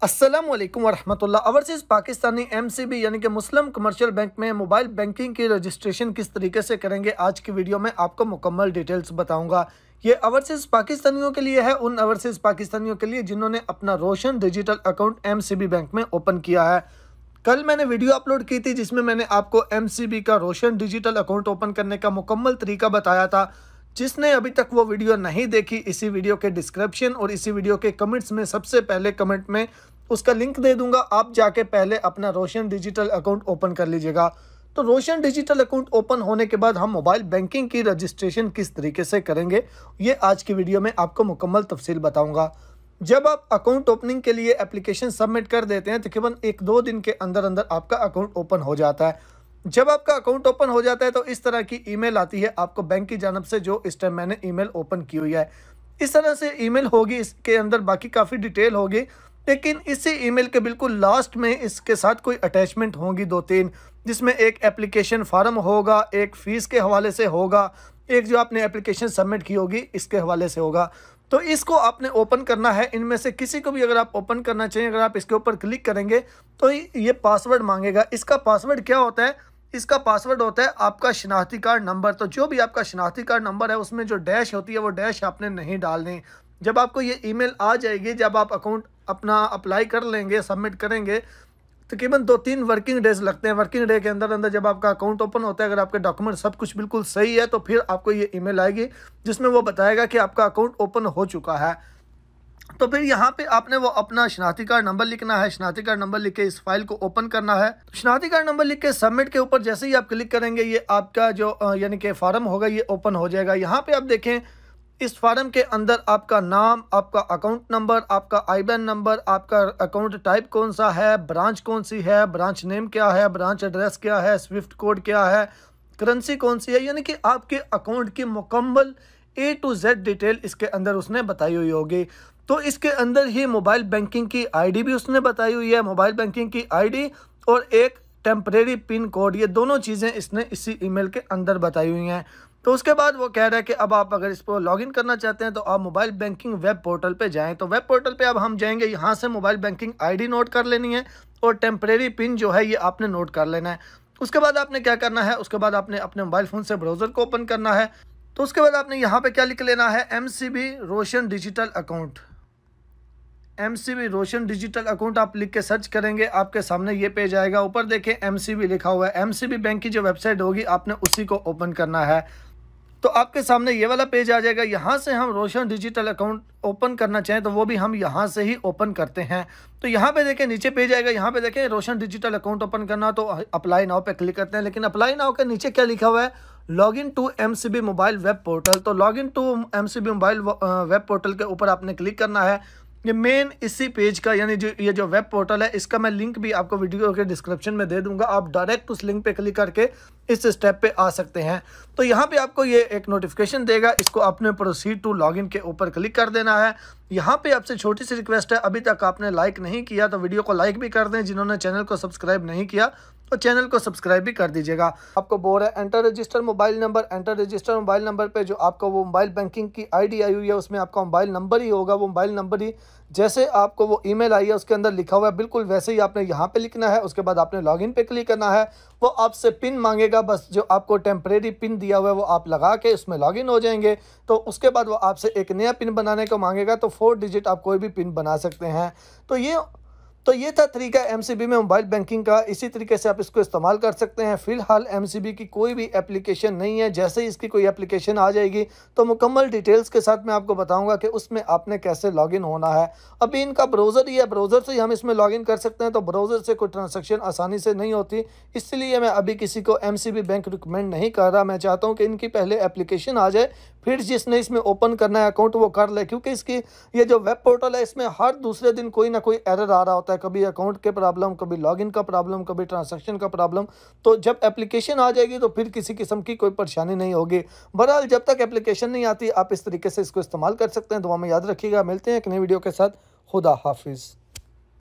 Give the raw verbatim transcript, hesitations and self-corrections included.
अस्सलाम वालेकुम वरहमतुल्लाह। Overseas Pakistani MCB यानी कि मुस्लिम कमर्शियल बैंक में मोबाइल बैंकिंग की रजिस्ट्रेशन किस तरीके से करेंगे, आज की वीडियो में आपको मुकम्मल डिटेल्स बताऊंगा। ये ओवरसीज़ पाकिस्तानियों के लिए है, उन ओवरसीज़ पाकिस्तानियों के लिए जिन्होंने अपना Roshan digital account MCB bank में ओपन किया है। कल मैंने वीडियो अपलोड की थी जिसमें मैंने आपको एमसीबी का रोशन डिजिटल अकाउंट ओपन करने का मुकम्मल तरीका बताया था। जिसने अभी तक वो वीडियो नहीं देखी, इसी वीडियो के डिस्क्रिप्शन और इसी वीडियो के कमेंट्स में सबसे पहले कमेंट में उसका लिंक दे दूंगा। आप जाके पहले अपना रोशन डिजिटल अकाउंट ओपन कर लीजिएगा। तो रोशन डिजिटल अकाउंट ओपन होने के बाद हम मोबाइल बैंकिंग की रजिस्ट्रेशन किस तरीके से करेंगे, ये आज की वीडियो में आपको मुकम्मल तफसील बताऊंगा। जब आप अकाउंट ओपनिंग के लिए एप्लीकेशन सबमिट कर देते हैं, तकरीबन एक दो दिन के अंदर अंदर आपका अकाउंट ओपन हो जाता है। जब आपका अकाउंट ओपन हो जाता है तो इस तरह की ईमेल आती है आपको बैंक की जानब से, जो इस टाइम मैंने ईमेल ओपन की हुई है। इस तरह से ईमेल होगी, इसके अंदर बाकी काफ़ी डिटेल होगी, लेकिन इसी ईमेल के बिल्कुल लास्ट में इसके साथ कोई अटैचमेंट होंगी दो तीन, जिसमें एक एप्लीकेशन फार्म होगा, एक फ़ीस के हवाले से होगा, एक जो आपने एप्लीकेशन सबमिट की होगी इसके हवाले से होगा। तो इसको आपने ओपन करना है। इनमें से किसी को भी अगर आप ओपन करना चाहिए, अगर आप इसके ऊपर क्लिक करेंगे तो ये पासवर्ड मांगेगा। इसका पासवर्ड क्या होता है? इसका पासवर्ड होता है आपका शनाख्ती कार्ड नंबर। तो जो भी आपका शनाख्ती कार्ड नंबर है उसमें जो डैश होती है वो डैश आपने नहीं डालनी। जब आपको ये ईमेल आ जाएगी, जब आप अकाउंट अपना अप्लाई कर लेंगे, सबमिट करेंगे, तकरीबन दो तीन वर्किंग डेज लगते हैं। वर्किंग डे के अंदर अंदर जब आपका अकाउंट ओपन होता है, अगर आपके डॉक्यूमेंट सब कुछ बिल्कुल सही है, तो फिर आपको ये ईमेल आएगी जिसमें वो बताएगा कि आपका अकाउंट ओपन हो चुका है। तो फिर यहाँ पे आपने वो अपना शनाख्ती कार्ड नंबर लिखना है। शनाख्ती कार्ड नंबर लिख के इस फाइल को ओपन करना है। शनाख्ती कार्ड नंबर लिख के सबमिट के ऊपर जैसे ही आप क्लिक करेंगे, ये आपका जो यानी कि फार्म होगा ये ओपन हो जाएगा। यहाँ पे आप देखें, इस फार्म के अंदर आपका नाम, आपका अकाउंट नंबर, आपका आईबैन नंबर, आपका अकाउंट टाइप कौन सा है, ब्रांच कौन सी है, ब्रांच नेम क्या है, ब्रांच एड्रेस क्या है, स्विफ्ट कोड क्या है, करेंसी कौन सी है, यानी कि आपके अकाउंट की मुकम्मल ए टू जेड डिटेल इसके अंदर उसने बताई हुई होगी। तो इसके अंदर ही मोबाइल बैंकिंग की आईडी भी उसने बताई हुई है। मोबाइल बैंकिंग की आईडी और एक टेम्परेरी पिन कोड, ये दोनों चीज़ें इसने इसी ईमेल के अंदर बताई हुई हैं। तो उसके बाद वो कह रहा है कि अब आप अगर इस पर लॉगिन करना चाहते हैं तो आप मोबाइल बैंकिंग वेब पोर्टल पे जाएं। तो वेब पोर्टल पे अब हम जाएंगे, यहाँ से मोबाइल बैंकिंग आईडी नोट कर लेनी है और टेम्परेरी पिन जो है ये आपने नोट कर लेना है। उसके बाद आपने क्या करना है, उसके बाद आपने अपने मोबाइल फ़ोन से ब्राउज़र को ओपन करना है। तो उसके बाद आपने यहाँ पे क्या लिख लेना है, M C B Roshan digital account. MCB Roshan digital account आप लिख के सर्च करेंगे, आपके सामने ये पेज आएगा। ऊपर देखें एमसीबी लिखा हुआ है। एमसीबी बैंक की जो वेबसाइट होगी आपने उसी को ओपन करना है। तो आपके सामने ये वाला पेज आ जाएगा। यहाँ से हम रोशन डिजिटल अकाउंट ओपन करना चाहें तो वो भी हम यहाँ से ही ओपन करते हैं। तो यहाँ पे देखें नीचे पेज आएगा, यहाँ पे देखें रोशन डिजिटल अकाउंट ओपन करना, तो अप्लाई नाउ पे क्लिक करते हैं। लेकिन अप्लाई नाउ के नीचे क्या लिखा हुआ है, login to MCB mobile web portal. तो login to MCB mobile web portal के ऊपर आपने क्लिक करना है। ये मेन इसी पेज का, यानी जो ये जो वेब पोर्टल है, इसका मैं लिंक भी आपको वीडियो के डिस्क्रिप्शन में दे दूंगा। आप डायरेक्ट उस लिंक पे क्लिक करके इस स्टेप पे आ सकते हैं। तो यहाँ पे आपको ये एक नोटिफिकेशन देगा, इसको आपने प्रोसीड टू लॉगिन के ऊपर क्लिक कर देना है। यहाँ पे आपसे छोटी सी रिक्वेस्ट है, अभी तक आपने लाइक नहीं किया तो वीडियो को लाइक भी कर दें। जिन्होंने चैनल को सब्सक्राइब नहीं किया तो चैनल को सब्सक्राइब भी कर दीजिएगा। आपको बोल रहा है enter register mobile number. Enter register mobile number पे जो आपको वो मोबाइल बैंकिंग की आईडी आई हुई है उसमें आपका मोबाइल नंबर ही होगा। वो मोबाइल नंबर ही जैसे आपको वो ईमेल आई है उसके अंदर लिखा हुआ है, बिल्कुल वैसे ही आपने यहाँ पे लिखना है। उसके बाद आपने लॉगिन पे क्लिक करना है। वो आपसे पिन मांगेगा, बस जो आपको टेम्परेरी पिन दिया हुआ है वो आप लगा के उसमें लॉगिन हो जाएंगे। तो उसके बाद वो आपसे एक नया पिन बनाने को मांगेगा, तो फोर डिजिट आप कोई भी पिन बना सकते हैं। तो ये तो ये था तरीका एमसीबी में मोबाइल बैंकिंग का। इसी तरीके से आप इसको इस्तेमाल कर सकते हैं। फ़िलहाल एमसीबी की कोई भी एप्लीकेशन नहीं है। जैसे ही इसकी कोई एप्लीकेशन आ जाएगी तो मुकम्मल डिटेल्स के साथ मैं आपको बताऊंगा कि उसमें आपने कैसे लॉगिन होना है। अभी इनका ब्राउज़र ही है, ब्राउज़र से ही हम इसमें लॉगिन कर सकते हैं। तो ब्राउज़र से कोई ट्रांजेक्शन आसानी से नहीं होती, इसलिए मैं अभी किसी को एमसीबी बैंक रिकमेंड नहीं कर रहा। मैं चाहता हूँ कि इनकी पहले एप्लीकेशन आ जाए, फिर जिसने इसमें ओपन करना है अकाउंट वो कर ले। क्योंकि इसकी ये जो वेब पोर्टल है इसमें हर दूसरे दिन कोई ना कोई एरर आ रहा होता है, कभी अकाउंट के प्रॉब्लम, कभी लॉगिन का प्रॉब्लम, कभी ट्रांजैक्शन का प्रॉब्लम। तो जब एप्लीकेशन आ जाएगी तो फिर किसी किस्म की कोई परेशानी नहीं होगी। बहरहाल जब तक एप्लीकेशन नहीं आती आप इस तरीके से इसको इस्तेमाल कर सकते हैं। दुआ में याद रखिएगा। मिलते हैं एक नई वीडियो के साथ। खुदा हाफिज़।